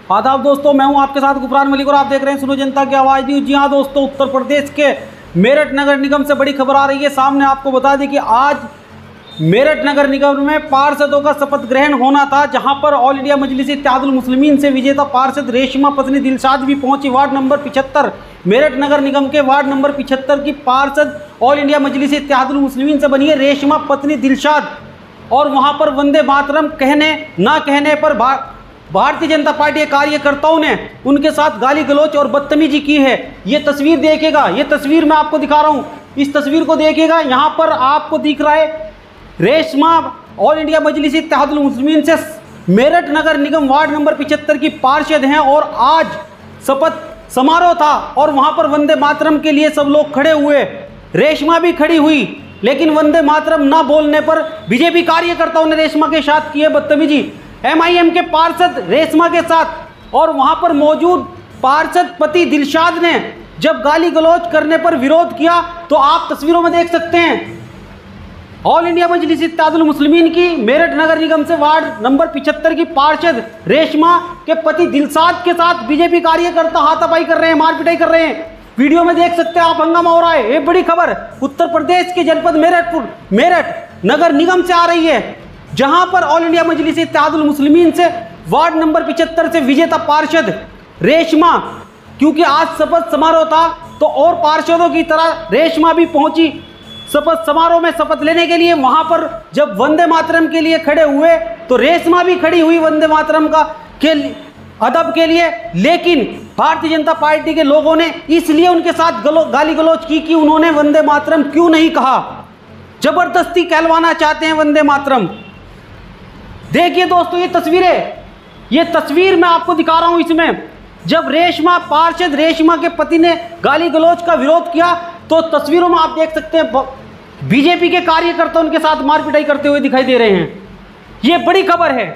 आदाब दोस्तों, मैं हूं आपके साथ गुफरान मलिक और आप देख रहे हैं सुनो जनता की आवाज़ न्यूज़। जी हाँ दोस्तों, उत्तर प्रदेश के मेरठ नगर निगम से बड़ी खबर आ रही है सामने। आपको बता दें कि आज मेरठ नगर निगम में पार्षदों का शपथ ग्रहण होना था, जहां पर ऑल इंडिया मजलिस इत्तेहादुल मुस्लिमीन से विजेता पार्षद रेशमा पत्नी दिलशाद भी पहुंची। वार्ड नंबर 75 मेरठ नगर निगम के वार्ड नंबर 75 की पार्षद ऑल इंडिया मजलिस इत्तेहादुल मुस्लिमीन से बनी है रेशमा पत्नी दिलशाद, और वहां पर वंदे मातरम कहने ना कहने पर भारतीय जनता पार्टी के कार्यकर्ताओं ने उनके साथ गाली गलौज और बदतमीजी की है। ये तस्वीर देखिएगा, ये तस्वीर मैं आपको दिखा रहा हूं, इस तस्वीर को देखिएगा। यहां पर आपको दिख रहा है रेशमा ऑल इंडिया मजलिस इत्तेहादुल मुस्लिमीन से मेरठ नगर निगम वार्ड नंबर 75 की पार्षद हैं, और आज शपथ समारोह था और वहां पर वंदे मातरम के लिए सब लोग खड़े हुए। रेशमा भी खड़ी हुई, लेकिन वंदे मातरम ना बोलने पर बीजेपी कार्यकर्ताओं ने रेशमा के साथ की है बदतमीजी। एमआईएम के पार्षद रेशमा के साथ, और वहां पर मौजूद पार्षद पति दिलशाद ने जब गाली गलौज करने पर विरोध किया, तो आप तस्वीरों में देख सकते हैं ऑल इंडिया मजलिस इत्तेहादुल मुस्लिमीन की मेरठ नगर निगम से वार्ड नंबर 75 की पार्षद रेशमा के पति दिलशाद के साथ बीजेपी कार्यकर्ता हाथापाई कर रहे हैं, मारपिटाई कर रहे हैं। वीडियो में देख सकते हैं आप, हंगामा हो रहा है। ये बड़ी खबर उत्तर प्रदेश के जनपद मेरठ नगर निगम से आ रही है, जहां पर ऑल इंडिया मजलिस इत्तेहादुल मुस्लिमीन से वार्ड नंबर 75 से विजेता पार्षद रेशमा, क्योंकि आज शपथ समारोह था तो और पार्षदों की तरह रेशमा भी पहुंची शपथ समारोह में शपथ लेने के लिए। वहां पर जब वंदे मातरम के लिए खड़े हुए तो रेशमा भी खड़ी हुई वंदे मातरम का के अदब के लिए, लेकिन भारतीय जनता पार्टी के लोगों ने इसलिए उनके साथ गाली गलौज की कि उन्होंने वंदे मातरम क्यों नहीं कहा। जबरदस्ती कहलवाना चाहते हैं वंदे मातरम। देखिए दोस्तों, ये तस्वीरें, ये तस्वीर मैं आपको दिखा रहा हूं। इसमें जब रेशमा पार्षद रेशमा के पति ने गाली गलौज का विरोध किया, तो तस्वीरों में आप देख सकते हैं बीजेपी के कार्यकर्ता उनके साथ मारपिटाई करते हुए दिखाई दे रहे हैं। ये बड़ी खबर है।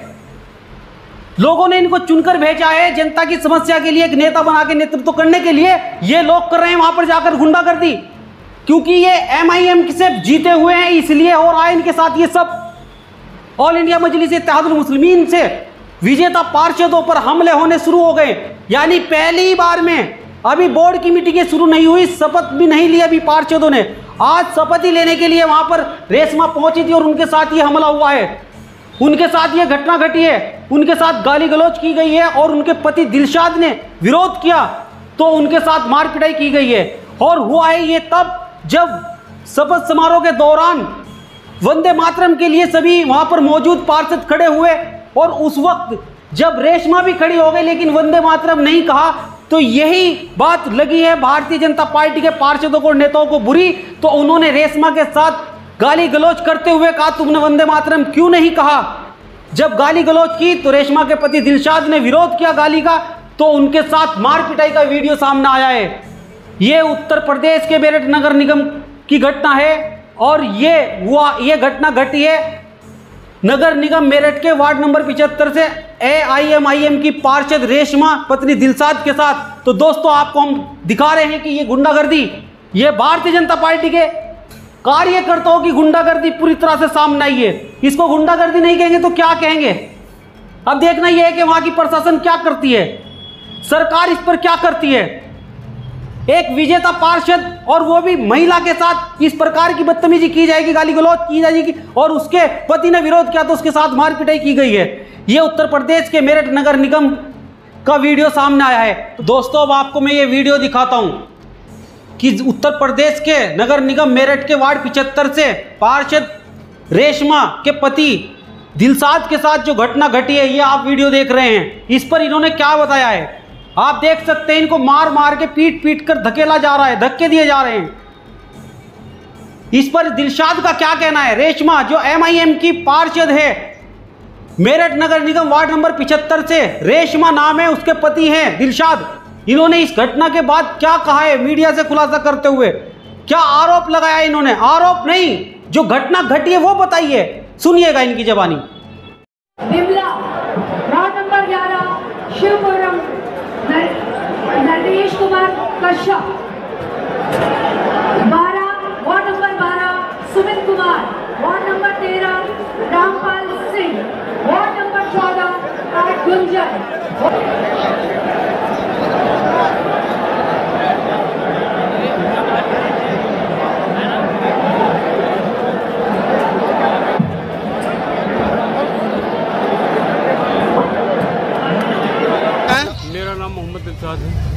लोगों ने इनको चुनकर भेजा है जनता की समस्या के लिए, एक नेता बना के नेतृत्व करने के लिए। ये लोग कर रहे हैं वहां पर जाकर गुंडागर्दी, क्योंकि ये एमआईएम से जीते हुए हैं, इसलिए हो रहा है इनके साथ ये सब। ऑल इंडिया मजलिस इत्तेहादुल मुस्लिमीन से विजेता पार्षदों पर हमले होने शुरू हो गए, यानी पहली बार में। अभी बोर्ड की मीटिंग शुरू नहीं हुई, शपथ भी नहीं ली अभी पार्षदों ने। आज शपथ ही लेने के लिए वहां पर रेशमा पहुंची थी और उनके साथ ये हमला हुआ है, उनके साथ ये घटना घटी है, उनके साथ गाली गलौज की गई है, और उनके पति दिलशाद ने विरोध किया तो उनके साथ मारपिटाई की गई है। और हुआ है ये तब जब शपथ समारोह के दौरान वंदे मातरम के लिए सभी वहां पर मौजूद पार्षद खड़े हुए, और उस वक्त जब रेशमा भी खड़ी हो गई लेकिन वंदे मातरम नहीं कहा, तो यही बात लगी है भारतीय जनता पार्टी के पार्षदों को, नेताओं को बुरी। तो उन्होंने रेशमा के साथ गाली गलौज करते हुए कहा, तुमने वंदे मातरम क्यों नहीं कहा। जब गाली गलौज की तो रेशमा के पति दिलशाद ने विरोध किया गाली का, तो उनके साथ मारपिटाई का वीडियो सामने आया है। ये उत्तर प्रदेश के मेरठ नगर निगम की घटना है, और ये घटना घटी है नगर निगम मेरठ के वार्ड नंबर 75 से एआईएमआईएम की पार्षद रेशमा पत्नी दिलशाद के साथ। तो दोस्तों, आपको हम दिखा रहे हैं कि ये गुंडागर्दी, ये भारतीय जनता पार्टी के कार्यकर्ताओं की गुंडागर्दी पूरी तरह से सामने आई है। इसको गुंडागर्दी नहीं कहेंगे तो क्या कहेंगे। अब देखना यह है कि वहां की प्रशासन क्या करती है, सरकार इस पर क्या करती है। एक विजेता पार्षद, और वो भी महिला के साथ इस प्रकार की बदतमीजी की जाएगी, गाली गलौज की जाएगी, और उसके पति ने विरोध किया तो उसके साथ मारपिटाई की गई है। ये उत्तर प्रदेश के मेरठ नगर निगम का वीडियो सामने आया है। तो दोस्तों, अब आपको मैं ये वीडियो दिखाता हूं कि उत्तर प्रदेश के नगर निगम मेरठ के वार्ड 75 से पार्षद रेशमा के पति दिलशाद के साथ जो घटना घटी है, ये आप वीडियो देख रहे हैं। इस पर इन्होंने क्या बताया है आप देख सकते हैं। इनको मार मार के पीट पीट कर धकेला जा रहा है, धक्के दिए जा रहे हैं। इस पर दिलशाद का क्या कहना है। रेशमा जो एमआईएम की पार्षद है मेरठ नगर निगम वार्ड नंबर 75 से, रेशमा नाम है, उसके पति हैं दिलशाद। इन्होंने इस घटना के बाद क्या कहा है मीडिया से खुलासा करते हुए, क्या आरोप लगाया है इन्होंने। आरोप नहीं, जो घटना घटी है वो बताइए, सुनिएगा इनकी जबानी। Bimla ward number 11 Shivpuram Naresh Kumar Kashyap, 12 ward number 12 Sumit Kumar, ward number 13 Rampal Singh, ward number 14 Gunjan,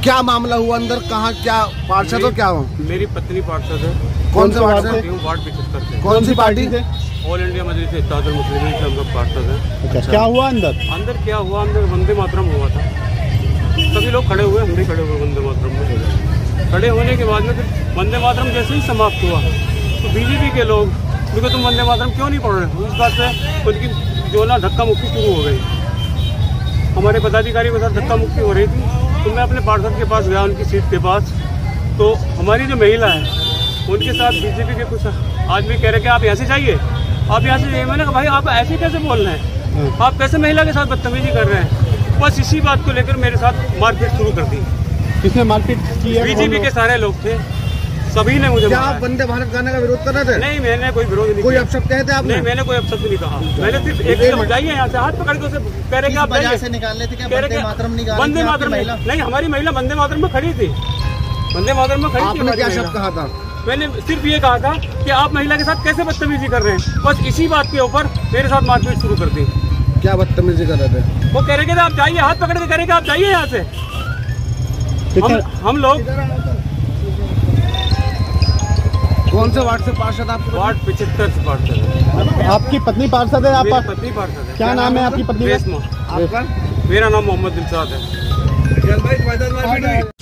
क्या मामला हुआ अंदर, कहाँ क्या पार्षद हो क्या हो? मेरी पत्नी पार्षद है। कौन से वार्ड से? वार्ड 75 से। कौन सी पार्टी से? ऑल इंडिया मजलिस इत्तेहादुल मुस्लिमीन से हम लोग पार्षद हैं। अच्छा, क्या हुआ अंदर? अंदर क्या हुआ, अंदर वंदे मातरम हुआ था। सभी लोग खड़े हुए, हम भी खड़े हुए वंदे मातरम में। खड़े होने के बाद में फिर वंदे मातरम जैसे ही समाप्त हुआ तो बीजेपी के लोग, देखो तुम वंदे मातरम क्यों नहीं पढ़ रहे, उस बात से उनकी जो ना धक्का मुक्की शुरू हो गई। हमारे पदाधिकारी के साथ धक्का मुक्की हो रही थी, तो मैं अपने पार्षद के पास गया, उनकी सीट के पास। तो हमारी जो महिला है उनके साथ बीजेपी के कुछ आदमी कह रहे कि आप यहाँ से जाइए, आप यहाँ से जाइए। मैंने कहा भाई आप ऐसे कैसे बोल रहे हैं, आप कैसे महिला के साथ बदतमीजी कर रहे हैं। बस इसी बात को लेकर मेरे साथ मारपीट शुरू कर दी। किसने मारपीट की है? बीजेपी के सारे लोग थे, सभी ने मुझे। क्या आप वंदे भारत गाने का विरोध कर रहे थे? नहीं, मैंने कोई विरोध नहीं कोई किया। अपशब्द कहे थे आपने? नहीं, मैंने कोई अपशब्द नहीं कहा। मैंने सिर्फ एक जाइए यहाँ से, हाथ पकड़ के उसे कह रहे कि आप जाइए। से निकाल लेते क्या? कह रहे वंदे मातरम निकाल वंदे मातरम नहीं, हमारी महिला वंदे मातरम में खड़ी थी। वंदे मातरम में खड़ी थी। आपने क्या शब्द कहा था? मैंने सिर्फ ये कहा था कि आप महिला के साथ कैसे बदतमीजी कर रहे हैं। बस इसी बात के ऊपर मेरे साथ मारपीट शुरू कर दी। क्या बदतमीजी कर रहे थे? वो कह रहे कि आप जाइए, हाथ पकड़ के कह रहे कि आप जाइए यहाँ से। हम लोग कौन से वार्ड से पार्षद आप? वार्ड 75 से पार्षद है। आपकी पत्नी पार्षद है? आप मेरी पत्नी पार्षद है। क्या नाम है आपकी पत्नी का? रेशमा। आपका? मेरा नाम मोहम्मद दिलशाद है।